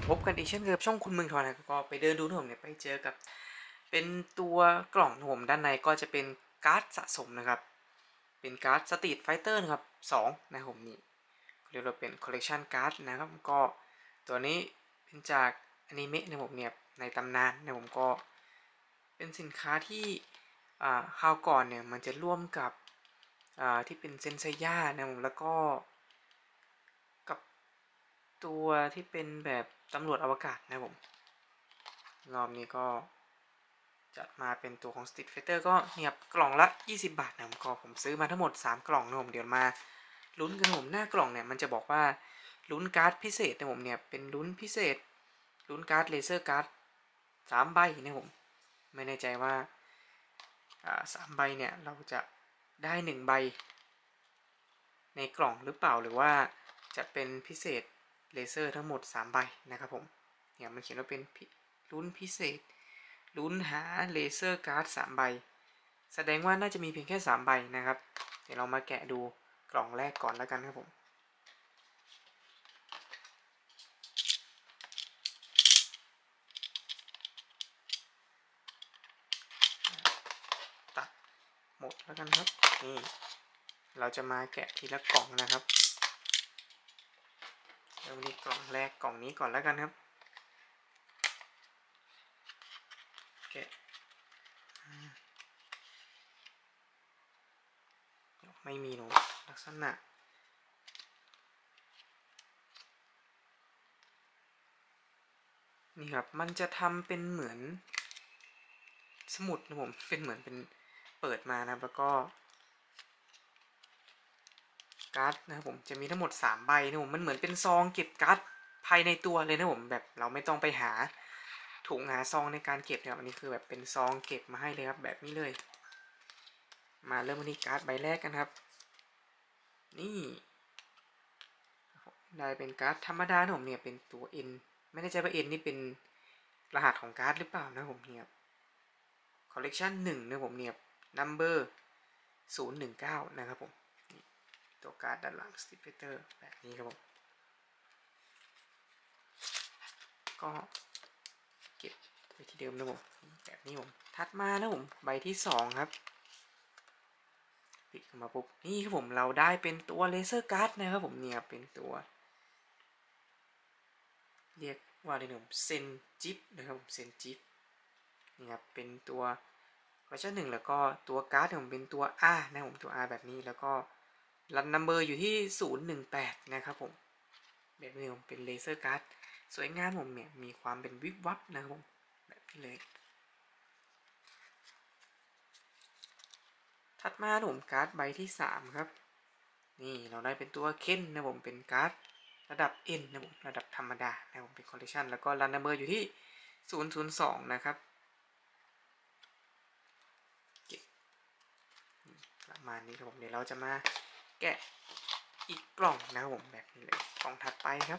พบกันอีกเช่นเคยกับช่องคุณเมืองทองนะก็ไปเดินดูนะผมเนี่ยไปเจอกับเป็นตัวกล่องนะผมด้านในก็จะเป็นการ์ดสะสมนะครับเป็นการ์ดสตรีทไฟเตอร์นะครับ2นะผมนี่เรียกว่าเป็นคอลเลกชันการ์ดนะครับก็ตัวนี้เป็นจากอนิเมะนะผมเนี่ยในตำนานนะผมก็เป็นสินค้าที่คราวก่อนเนี่ยมันจะร่วมกับที่เป็นเซนไซย่านะผมแล้วก็กับตัวที่เป็นแบบตำรวจอวกาศนะผมรอบนี้ก็จัดมาเป็นตัวของ Street Fighter ก็เนี่ยกล่องละ20 บาทนะผมก็ผมซื้อมาทั้งหมด3กล่องนะผมเดี๋ยวมาลุ้นกันผมหน้ากล่องเนี่ยมันจะบอกว่าลุ้นการ์ดพิเศษนะผมเนี่ยเป็นลุ้นพิเศษลุ้นการ์ดเลเซอร์การ์ด3ใบนะผมไม่แน่ใจว่า3ใบเนี่ยเราจะได้1ใบในกล่องหรือเปล่าหรือว่าจะเป็นพิเศษเลเซอร์ทั้งหมด3ใบนะครับผมเนี่ยมันเขียนว่าเป็นลุ้นพิเศษลุ้นหาเลเซอร์การ์ด3ใบแสดงว่าน่าจะมีเพียงแค่3ใบนะครับเดี๋ยวเรามาแกะดูกล่องแรกก่อนแล้วกันครับผมตัดหมดแล้วกันครับนี่เราจะมาแกะทีละกล่องนะครับเริ่มที่กล่องแรกกล่องนี้ก่อนแล้วกันครับแกะไม่มีหนูลักษณะนี่ครับมันจะทำเป็นเหมือนสมุดนะผมเป็นเหมือนเป็นเปิดมานะแล้วก็การ์ดนะครับผมจะมีทั้งหมด3ใบนะผมมันเหมือนเป็นซองเก็บการ์ดภายในตัวเลยนะผมแบบเราไม่ต้องไปหาถุงหาซองในการเก็บนะครับอันนี้คือแบบเป็นซองเก็บมาให้เลยครับแบบนี้เลยมาเริ่มที่การ์ดใบแรกกันครับนี่ได้เป็นการ์ดธรรมดานะผมเนี่ยเป็นตัว N ไม่แน่ใจว่า N นี่เป็นรหัสของการ์ดหรือเปล่านะผมเนี่ยคอลเลกชัน1นะผมเนี่ย number 019นะครับผมตัวการ์ดด้านหลังสติกเกอร์แบบนี้ครับผมก็เก็บไว้ที่เดิมนะผมแบบนี้ผมถัดมานะผมใบที่2ครับปิดขึ้นมาปุ๊บนี่ครับผมเราได้เป็นตัวเลเซอร์การ์ดนะครับผมเนี่ยเป็นตัวเรียกว่าอะไรนะผมเซนจิปนะครับผมเซนจิปนี่ครับเป็นตัวเวอร์ชัน1แล้วก็ตัวการ์ดผมเป็นตัว R นะผมตัว R แบบนี้แล้วก็รันนัมเบอร์อยู่ที่018นะครับผมแบบนี้ผมเป็นเลเซอร์การ์ดสวยงามผมเนี่ยมีความเป็นวิบวับนะครับผมแบบนี้เลยถัดมาผมการ์ดใบที่3ครับนี่เราได้เป็นตัวเคนนะผมเป็นการ์ดระดับ N นะผมระดับธรรมดานะผมเป็นคอลเลคชันแล้วก็รันนัมเบอร์อยู่ที่002นะครับประมาณนี้ครับผมเดี๋ยวเราจะมาแกะอีกกล่องนะครับผมแบบนี้เลยกล่องถัดไปครับ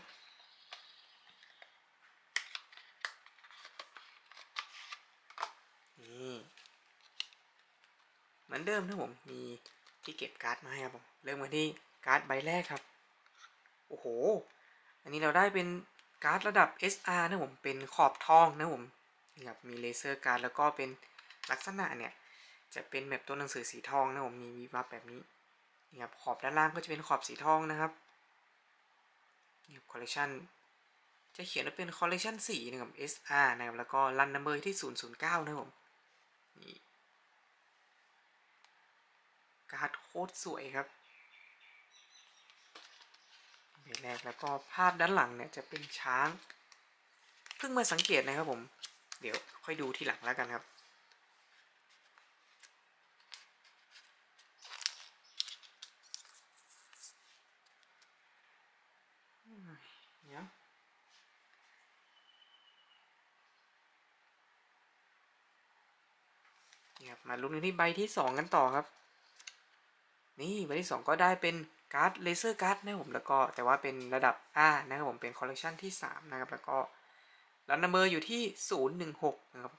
นี่เหมือนเดิมนะผมมีที่เก็บการ์ดมาให้ครับผมเริ่มกันที่การ์ดใบแรกครับโอ้โหอันนี้เราได้เป็นการ์ดระดับ SR นะผมเป็นขอบทองนะผมนี่ครับมีเลเซอร์การ์ดแล้วก็เป็นลักษณะเนี่ยจะเป็นแบบตัวหนังสือสีทองนะผมมีวิบวับแบบนี้นี่ครับขอบด้านล่างก็จะเป็นขอบสีทองนะครับนี่คอลเลคชันจะเขียนว่าเป็นคอลเลคชัน4นะครับ SR นะครับแล้วก็รันนัมเบอร์ที่009นะผมนี่การ์ดโคตรสวยครับใบแรกแล้วก็ภาพด้านหลังเนี่ยจะเป็นช้างเพิ่งมาสังเกตนะครับผมเดี๋ยวค่อยดูทีหลังแล้วกันครับเนี่ยนี่ครับมาลุ้นกันที่ใบที่2กันต่อครับนี่ใบที่2ก็ได้เป็นการ์ดเลเซอร์การ์ดนะครับผมแล้วก็แต่ว่าเป็นระดับ R นะครับผมเป็นคอลเลคชันที่3นะครับแล้วก็รันนัมเบอร์อยู่ที่016นะครับ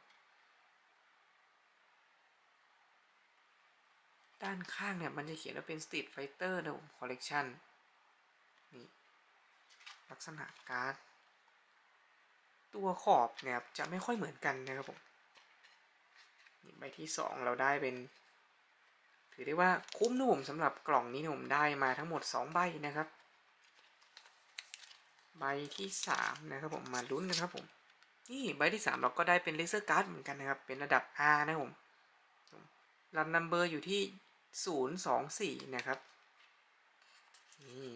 ด้านข้างเนี่ยมันจะเขียนว่าเป็น Street Fighter นะผมคอลเลคชันนี่ลักษณะการ์ดตัวขอบเนี่ยจะไม่ค่อยเหมือนกันนะครับผมใบที่2เราได้เป็นถือได้ว่าคุ้มนะผมสำหรับกล่องนี้ผมได้มาทั้งหมด2ใบนะครับใบที่3นะครับผมมาลุ้นนะครับผมนี่ใบที่3เราก็ได้เป็นเลเซอร์การ์ดเหมือนกันนะครับเป็นระดับ R นะผมรันนัมเบอร์อยู่ที่024นะครับนี่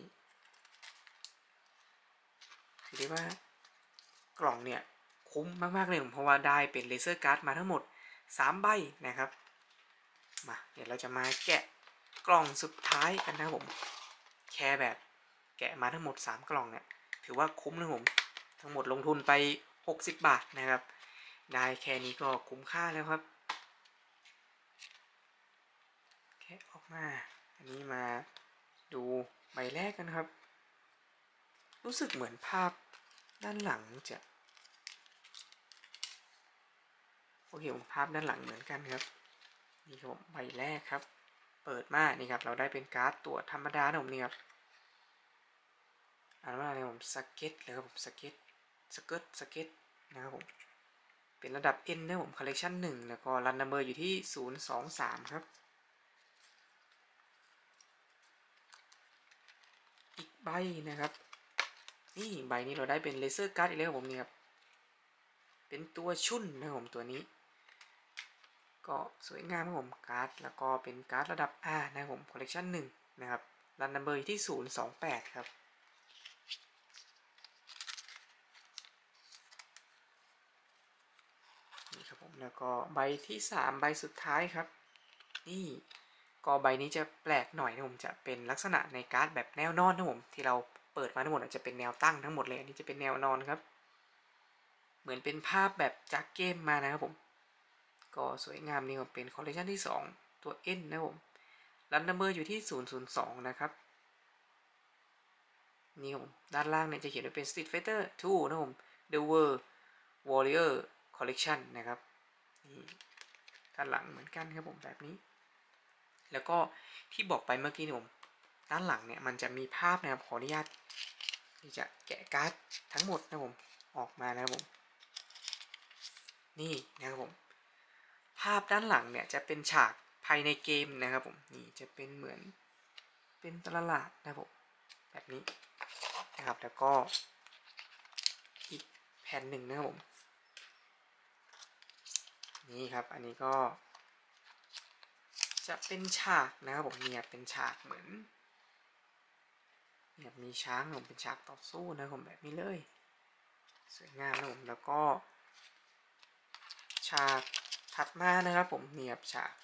ถือได้ว่ากล่องเนี่ยคุ้มมากๆเลยผมเพราะว่าได้เป็นเลเซอร์การ์ดมาทั้งหมด3ใบนะครับมาเดี๋ยวเราจะมาแกะกล่องสุดท้ายกันนะผมแค่แบบแกะมาทั้งหมด3กล่องเนี่ยถือว่าคุ้มนะผมทั้งหมดลงทุนไป60 บาทนะครับได้แค่นี้ก็คุ้มค่าแล้วครับแกะออกมาอันนี้มาดูใบแรกกันครับรู้สึกเหมือนภาพด้านหลังจะโอเคภาพด้านหลังเหมือนกันครับนี่ครับใบแรกครับเปิดมานี่ครับเราได้เป็นการ์ดตัวธรรมดานะผมนี่ครับอ่านว่าอะไรผมสเก็ตเลยครับผมสเก็ตนะครับผมเป็นระดับ N นะผมคอลเลคชัน1แล้วก็รันนัมเบอร์อยู่ที่023ครับอีกใบนะครับนี่ใบนี้เราได้เป็นเลเซอร์การ์ดอีกแล้วครับผมนี่ครับเป็นตัวชุ่นนะครับผมตัวนี้ก็สวยงามครับผมการ์ดแล้วก็เป็นการ์ดระดับ R นะครับผมคอลเลคชัน1นะครับรันนัมเบอร์อยู่ที่028ครับนี่ครับผมแล้วก็ใบที่3ใบสุดท้ายครับนี่ก็ใบนี้จะแปลกหน่อยนะผมจะเป็นลักษณะในการ์ดแบบแนวนอนนะผมที่เราเปิดมาทั้งหมดจะเป็นแนวตั้งทั้งหมดเลยอันนี้จะเป็นแนวนอนครับเหมือนเป็นภาพแบบจากเกมมานะครับผมก็สวยงามนี่ผมเป็นคอลเลคชันที่2ตัว N นะผมรันนัมเบอร์อยู่ที่002นะครับนี่ผมด้านล่างเนี่ยจะเขียนว่าเป็น Street Fighter 2นะผม The World Warrior Collection นะครับนี่ด้านหลังเหมือนกันครับผมแบบนี้แล้วก็ที่บอกไปเมื่อกี้นี่ผมด้านหลังเนี่ยมันจะมีภาพนะครับขออนุญาตที่จะแกะการ์ดทั้งหมดนะผมออกมานะครับผมนี่นะครับผมภาพด้านหลังเนี่ยจะเป็นฉากภายในเกมนะครับผมนี่จะเป็นเหมือนเป็นตลาดนะครับผมแบบนี้นะครับแล้วก็อีกแผ่นหนึ่งนะครับผมนี่ครับอันนี้ก็จะเป็นฉากนะครับผมเนี่ยเป็นฉากเหมือนเนี่ยมีช้างผมเป็นฉากต่อสู้นะผมแบบนี้เลยสวยงามนะผมแล้วก็ฉากถัดมานะครับผมเนี่ยฉาก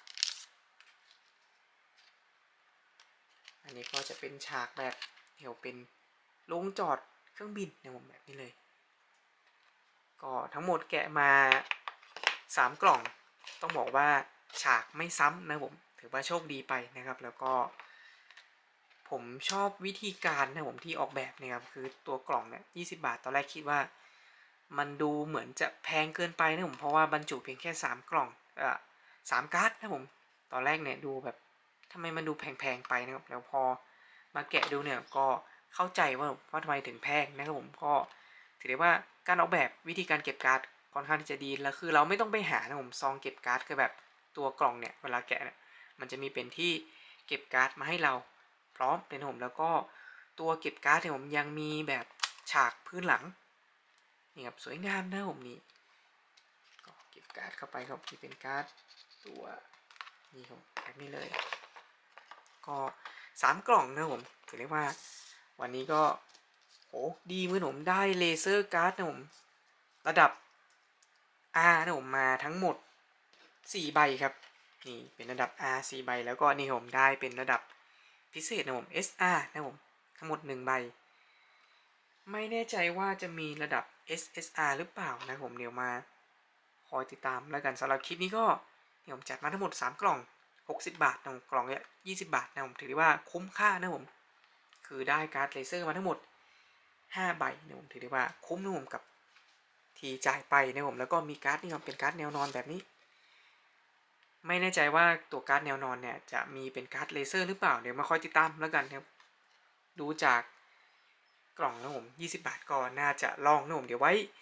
อันนี้ก็จะเป็นฉากแบบเดี๋ยวเป็นลงจอดเครื่องบินนะผมแบบนี้เลยก็ทั้งหมดแกะมา3กล่องต้องบอกว่าฉากไม่ซ้ำนะผมถือว่าโชคดีไปนะครับแล้วก็ผมชอบวิธีการนะผมที่ออกแบบนะครับคือตัวกล่องเนี่ย20 บาทตอนแรกคิดว่ามันดูเหมือนจะแพงเกินไปนะผมเพราะว่าบรรจุเพียงแค่3กล่อง3การ์ดนะผมตอนแรกเนี่ยดูแบบทำไมมันดูแพงๆไปนะครับแล้วพอมาแกะดูเนี่ยก็เข้าใจว่าทำไมถึงแพงนะครับผมก็ถือได้ว่าการออกแบบวิธีการเก็บการ์ดค่อนข้างที่จะดีแล้วคือเราไม่ต้องไปหานะผมซองเก็บการ์ดคือแบบตัวกล่องเนี่ยเวลาแกะเนี่ยมันจะมีเป็นที่เก็บการ์ดมาให้เราพร้อมเป็นผมแล้วก็ตัวเก็บการ์ดเนี่ยผมยังมีแบบฉากพื้นหลังนี่ครับสวยงามนะผมนี่ก็เก็บการ์ดเข้าไปครับที่เป็นการ์ดตัวนี่ครับแบบนี้เลยก็3กล่องนะผมถือได้ว่าวันนี้ก็โหดีเหมือนผมได้เลเซอร์การ์ดนะผมระดับ R นะผมมาทั้งหมด4ใบครับนี่เป็นระดับ R 4ใบแล้วก็นี่ผมได้เป็นระดับพิเศษนะผม SR นะผมทั้งหมด1ใบไม่แน่ใจว่าจะมีระดับ SSR หรือเปล่านะผมเดี๋ยวมาคอยติดตามแล้วกันสำหรับคลิปนี้ก็เดี๋ยวผมจัดมาทั้งหมด3กล่อง60 บาทนะผมกล่องเนี่ย20 บาทนะผมถือได้ว่าคุ้มค่านะผมคือได้การ์ดเลเซอร์มาทั้งหมด5ใบนะผมถือได้ว่าคุ้มนะผมกับที่จ่ายไปนะผมแล้วก็มีการ์ดนี่ครับเป็นการ์ดแนวนอนแบบนี้ไม่แน่ใจว่าตัวการ์ดแนวนอนเนี่ยจะมีเป็นการ์ดเลเซอร์หรือเปล่าเดี๋ยวมาคอยติดตามแล้วกันครับดูจากกล่องนะผม20 บาทก็น่าจะลองนะผมเดี๋ยวไว้ไป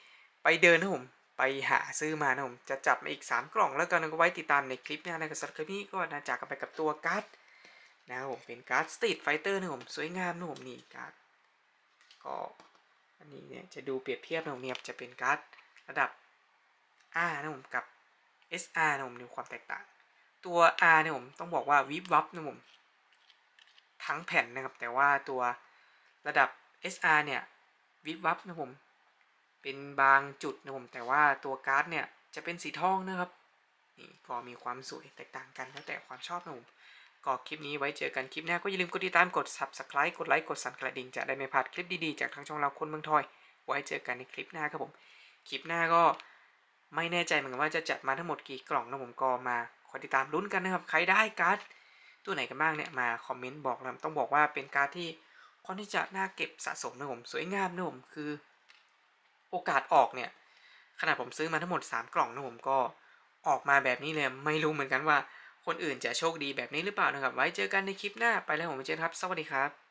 ไปเดินนะผมไปหาซื้อมานะผมจะจับมาอีก3กล่องแล้วกันก็ไว้ติดตามในคลิปหน้านะครับสำหรับคลิปนี้ก็น่าจากกันไปกับตัวการ์ดนะครับผมเป็นการ์ดสตรีทไฟเตอร์นะผมสวยงามนะผมนี่การ์ดก็อันนี้เนี่ยจะดูเปรียบเทียบนะผมเนี่ยจะเป็นการ์ดระดับ R นะผมกับ SR นะผมดูความแตกต่างตัว R เนี่ยผมต้องบอกว่าวิบวับนะผมทั้งแผ่นนะครับแต่ว่าตัวระดับ SR เนี่ยวิบวับนะผมเป็นบางจุดนะผมแต่ว่าตัวการ์ดเนี่ยจะเป็นสีทองนะครับนี่ก็มีความสวยแตกต่างกันแล้วแต่ความชอบนะผมก็คลิปนี้ไว้เจอกันคลิปหน้าก็อย่าลืมกดติดตามกด Subscribe กดไลค์กดสั่นกระดิ่งจะได้ไม่พลาดคลิปดีๆจากทางช่องเราคนเมืองทอยไว้เจอกันในคลิปหน้าครับผมคลิปหน้าก็ไม่แน่ใจเหมือนกันว่าจะจัดมาทั้งหมดกี่กล่องนะผมก็มาคอยติดตามลุ้นกันนะครับใครได้การ์ดตัวไหนกันบ้างเนี่ยมาคอมเมนต์บอกนะต้องบอกว่าเป็นการ์ดที่ค่อนที่จะน่าเก็บสะสมนะผมสวยงามนะผมคือโอกาสออกเนี่ยขนาดผมซื้อมาทั้งหมด3กล่องนะผมก็ออกมาแบบนี้เลยไม่รู้เหมือนกันว่าคนอื่นจะโชคดีแบบนี้หรือเปล่านะครับไว้เจอกันในคลิปหน้าไปแล้วผมเจอครับสวัสดีครับ